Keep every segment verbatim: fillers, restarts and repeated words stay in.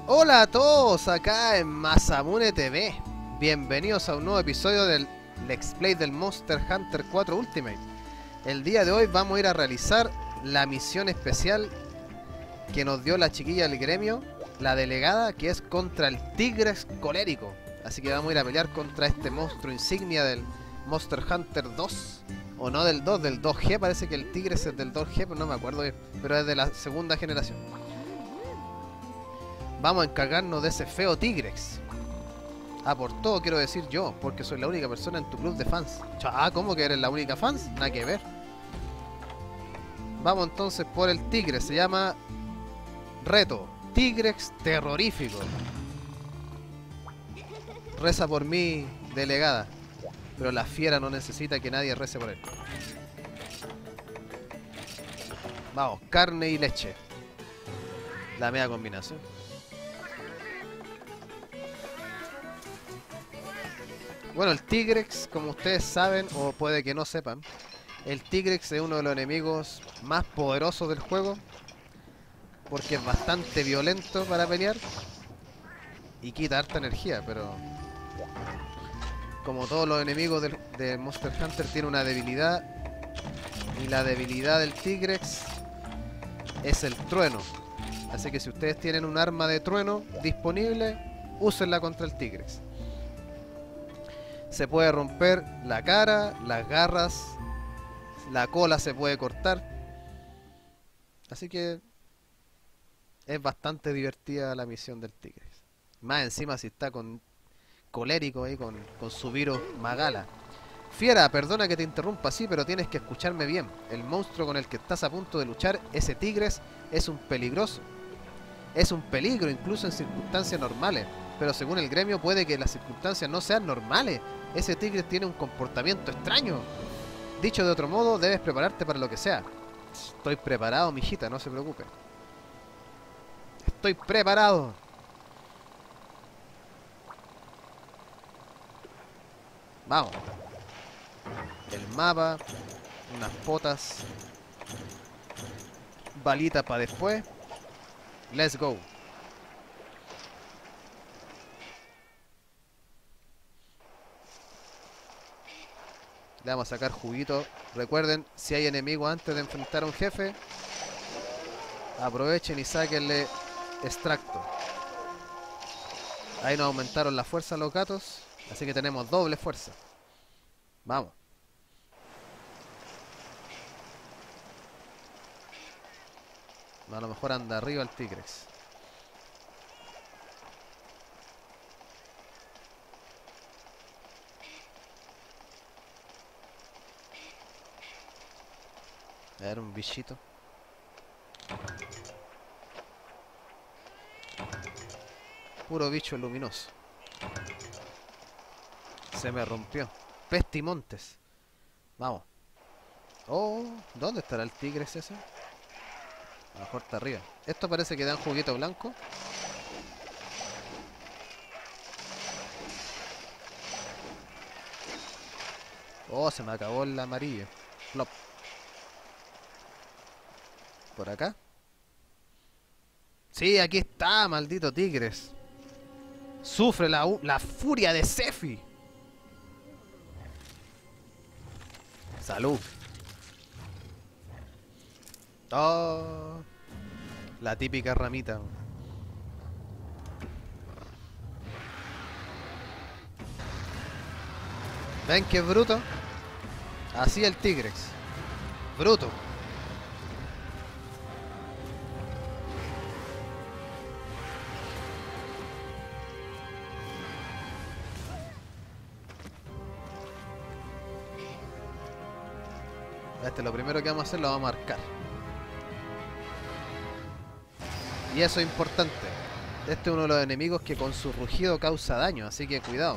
Hola a todos acá en Masamune T V. Bienvenidos a un nuevo episodio del Let's Play del Monster Hunter cuatro Ultimate. El día de hoy vamos a ir a realizar la misión especial que nos dio la chiquilla del gremio, la delegada, que es contra el Tigrex colérico. Así que vamos a ir a pelear contra este monstruo insignia del Monster Hunter dos. O no del dos, del dos G, parece que el Tigrex es del dos G, pero no me acuerdo bien. Pero es de la segunda generación. Vamos a encargarnos de ese feo Tigrex. Ah, por todo quiero decir yo, porque soy la única persona en tu club de fans. Ah, ¿cómo que eres la única fans? Nada que ver. Vamos entonces por el Tigrex. Se llama Reto Tigrex terrorífico. Reza por mí, delegada. Pero la fiera no necesita que nadie rece por él. Vamos, carne y leche. La media combinación. Bueno, el Tigrex, como ustedes saben, o puede que no sepan, el Tigrex es uno de los enemigos más poderosos del juego, porque es bastante violento para pelear y quita harta energía, pero como todos los enemigos del, de Monster Hunter tiene una debilidad, y la debilidad del Tigrex es el trueno. Así que si ustedes tienen un arma de trueno disponible, úsenla contra el Tigrex. Se puede romper la cara, las garras, la cola se puede cortar. Así que es bastante divertida la misión del Tigrex. Más encima si está con colérico ahí, con, con su virus Magala. Fiera, perdona que te interrumpa así, pero tienes que escucharme bien. El monstruo con el que estás a punto de luchar, ese Tigrex, es un peligroso. Es un peligro incluso en circunstancias normales. Pero según el gremio puede que las circunstancias no sean normales. Ese Tigrex tiene un comportamiento extraño. Dicho de otro modo, debes prepararte para lo que sea. Estoy preparado, mijita, no se preocupe. Estoy preparado. Vamos. El mapa. Unas potas. Balitas para después. Let's go. Le vamos a sacar juguito. Recuerden, si hay enemigos antes de enfrentar a un jefe, aprovechen y sáquenle extracto. Ahí nos aumentaron la fuerza los gatos, así que tenemos doble fuerza. Vamos. A lo mejor anda arriba el Tigrex. A ver, un bichito. Puro bicho luminoso. Se me rompió. Pestimontes. Vamos. Oh, ¿dónde estará el Tigrex ese? A lo mejor está arriba. Esto parece que da un juguito blanco. Oh, se me acabó el amarillo. Flop. ¿Por acá? Sí, aquí está, maldito Tigrex. Sufre la, la furia de Sephi. Salud. Oh, la típica ramita. ¿Ven qué bruto? Así el Tigrex. Bruto. Este, lo primero que vamos a hacer lo vamos a marcar. Y eso es importante. Este es uno de los enemigos que con su rugido causa daño, así que cuidado.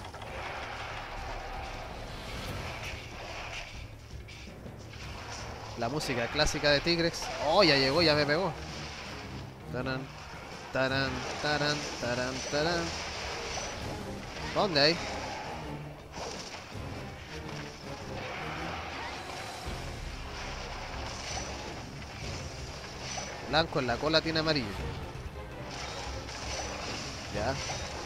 La música clásica de Tigrex. Oh, ya llegó, ya me pegó. Taran, taran, taran, taran, taran. ¿Dónde hay? Blanco en la cola tiene amarillo. Ya.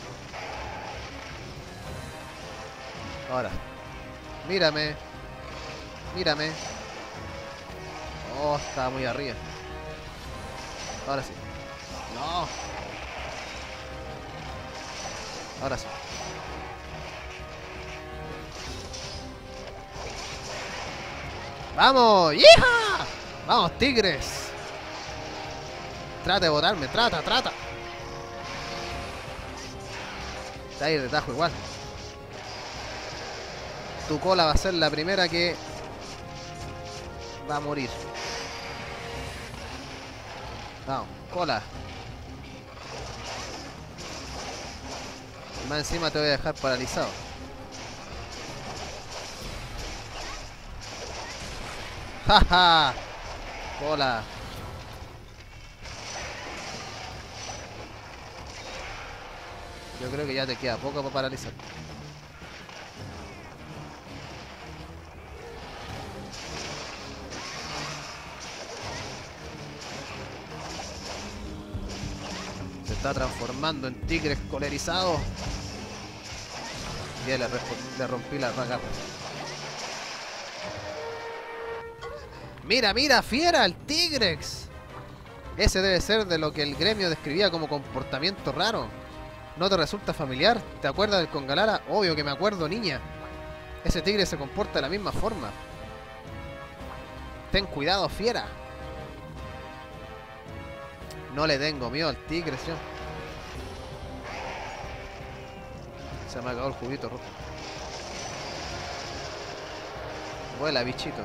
Ahora. Mírame. Mírame. Oh, estaba muy arriba. Ahora sí. No. Ahora sí. ¡Vamos! ¡Hija! ¡Vamos, tigres! Trata de botarme, trata, trata. Está ahí de tajo igual. Tu cola va a ser la primera que va a morir. Vamos, cola. Y más encima te voy a dejar paralizado. ¡Jaja! Cola. Yo creo que ya te queda poco para paralizar. Se está transformando en tigres colerizados. Ya le, le rompí la garra. Mira, mira, fiera, el tigrex. Ese debe ser de lo que el gremio describía como comportamiento raro. ¿No te resulta familiar? ¿Te acuerdas del Congalara? Obvio que me acuerdo, niña. Ese tigre se comporta de la misma forma. Ten cuidado, fiera. No le tengo miedo al tigre, ¿sí? Se me acabó el juguito rojo. Vuela, bichito.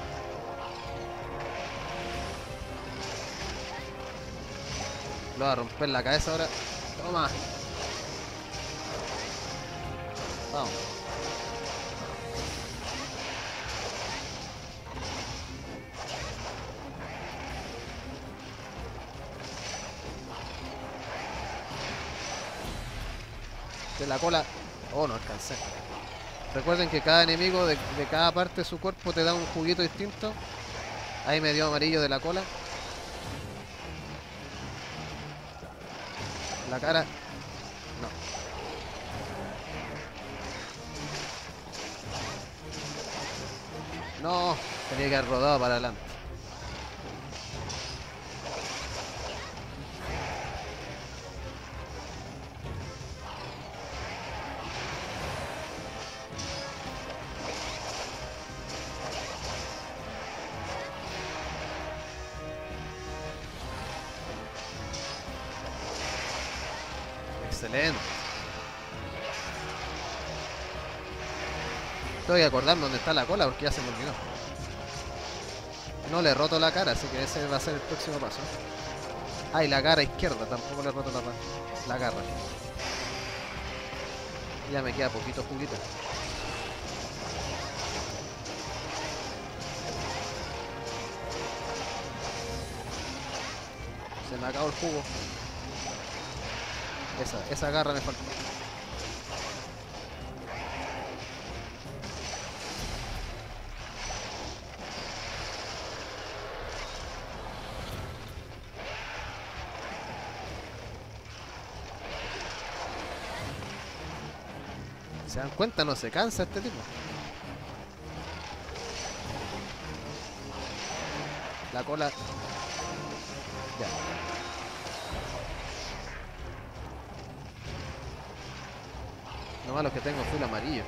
Lo va a romper la cabeza ahora. Toma. Vamos. De la cola. Oh, no alcancé. Recuerden que cada enemigo de, de cada parte de su cuerpo te da un juguito distinto. Ahí me dio amarillo de la cola. La cara. No. No. Tenía que haber rodado para adelante. Excelente. Tengo que acordarme dónde está la cola porque ya se me olvidó. No le he roto la cara, así que ese va a ser el próximo paso. Ah, y la cara izquierda, tampoco le he roto la, la garra. Ya me queda poquito juguito. Se me acabó el jugo. Esa, esa garra me falta. ¿Se dan cuenta? No se cansa este tipo. La cola. Ya. Lo malo es que tengo full amarillo.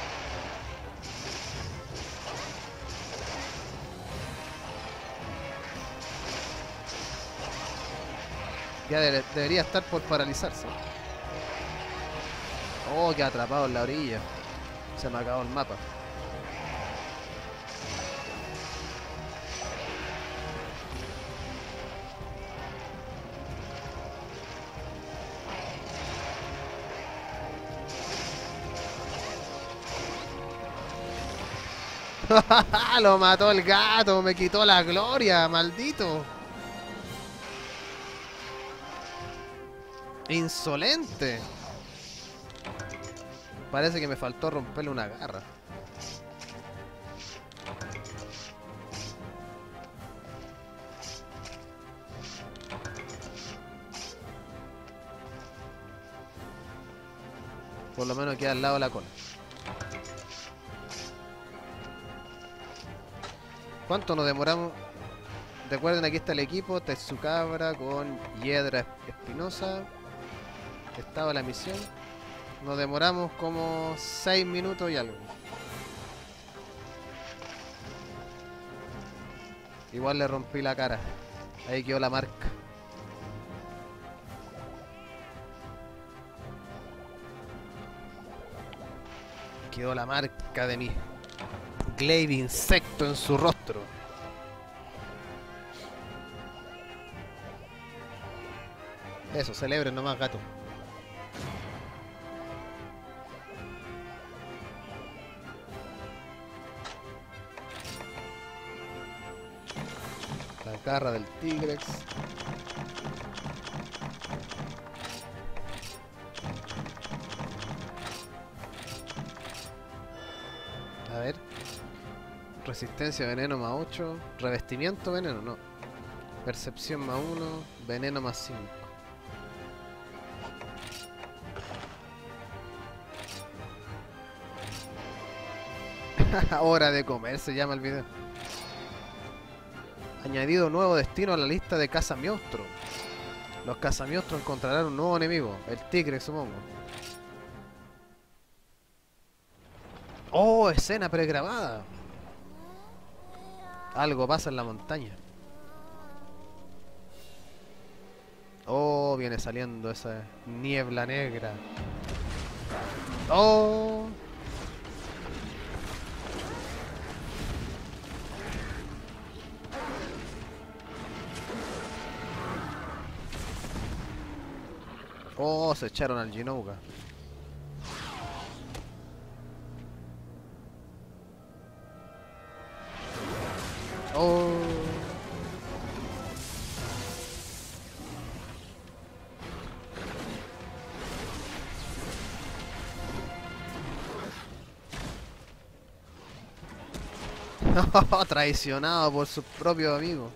Ya de debería estar por paralizarse. Oh, que atrapado en la orilla. Se me acabó el mapa. Lo mató el gato, me quitó la gloria, maldito. Insolente. Parece que me faltó romperle una garra. Por lo menos queda al lado de la cola. ¿Cuánto nos demoramos? Recuerden, aquí está el equipo. Tetsukabra con Hiedra Espinosa. Estaba la misión. Nos demoramos como seis minutos y algo. Igual le rompí la cara. Ahí quedó la marca. Quedó la marca de mi glaive insecto en su rostro. Eso, celebren nomás, gato. La garra del Tigrex. A ver. Resistencia veneno más ocho. Revestimiento veneno, no. Percepción más uno. Veneno más cinco. Hora de comer se llama el video. Añadido nuevo destino a la lista de cazamiostro. Los cazamiostros encontrarán un nuevo enemigo, el tigre, supongo. Oh, escena pregrabada. Algo pasa en la montaña. Oh, viene saliendo esa niebla negra. Oh. Oh, se echaron al Jinouga. Oh. Traicionado por sus propios amigos.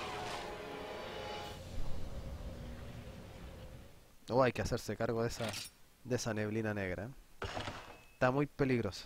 Oh, hay que hacerse cargo de esa, de esa neblina negra. Está muy peligrosa.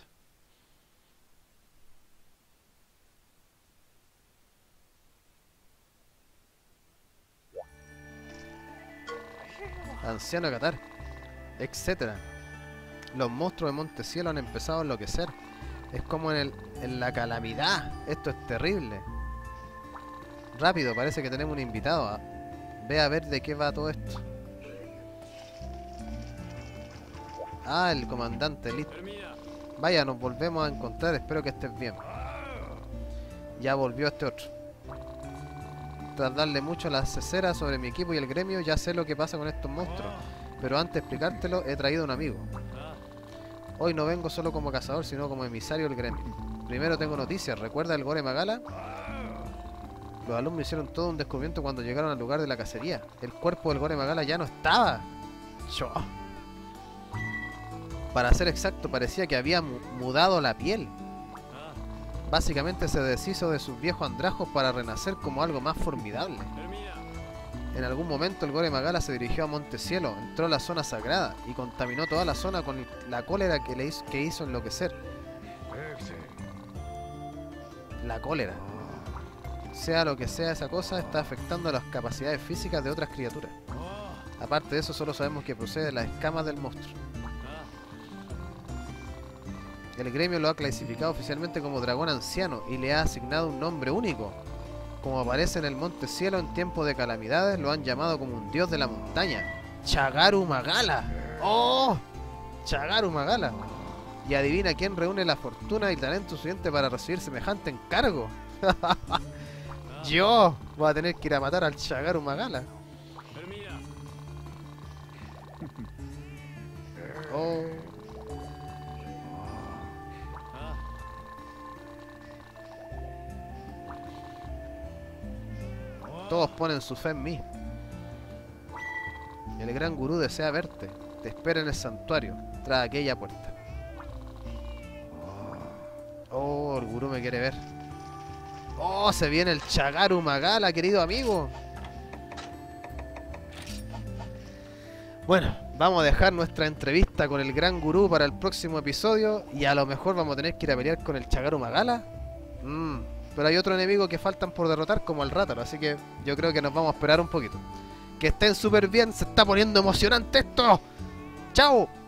Anciano Catar, etcétera. Los monstruos de Montecielo han empezado a enloquecer. Es como en, el, en la calamidad. Esto es terrible. Rápido, parece que tenemos un invitado. ¿Ah? Ve a ver de qué va todo esto. Ah, el comandante Lit. Vaya, nos volvemos a encontrar. Espero que estés bien. Ya volvió este otro. Tras darle mucho a la cesera sobre mi equipo y el gremio, ya sé lo que pasa con estos monstruos. Pero antes de explicártelo, he traído un amigo. Hoy no vengo solo como cazador, sino como emisario del gremio. Primero tengo noticias. ¿Recuerda el Gore Magala? Los alumnos hicieron todo un descubrimiento cuando llegaron al lugar de la cacería. El cuerpo del Gore Magala ya no estaba. Yo. Para ser exacto, parecía que había mu mudado la piel. Básicamente se deshizo de sus viejos andrajos para renacer como algo más formidable. En algún momento el Gore Magala se dirigió a Montecielo, entró a la zona sagrada y contaminó toda la zona con la cólera que le hizo, que hizo enloquecer. La cólera. Sea lo que sea esa cosa, está afectando las capacidades físicas de otras criaturas. Aparte de eso, solo sabemos que procede de las escamas del monstruo. El gremio lo ha clasificado oficialmente como dragón anciano y le ha asignado un nombre único. Como aparece en el Montecielo en tiempos de calamidades, lo han llamado como un dios de la montaña. Chagaru Magala. ¡Oh! Chagaru Magala. Y adivina quién reúne la fortuna y talento suficiente para recibir semejante encargo. Yo voy a tener que ir a matar al Chagaru Magala. Oh. Todos ponen su fe en mí. El gran gurú desea verte. Te espera en el santuario, tras aquella puerta. Oh, el gurú me quiere ver. Oh, se viene el Chagaru Magala, querido amigo. Bueno, vamos a dejar nuestra entrevista con el gran gurú para el próximo episodio. Y a lo mejor vamos a tener que ir a pelear con el Chagaru Magala. Mm, pero hay otro enemigo que faltan por derrotar, como el Rátaro. Así que yo creo que nos vamos a esperar un poquito. Que estén súper bien, se está poniendo emocionante esto. ¡Chao!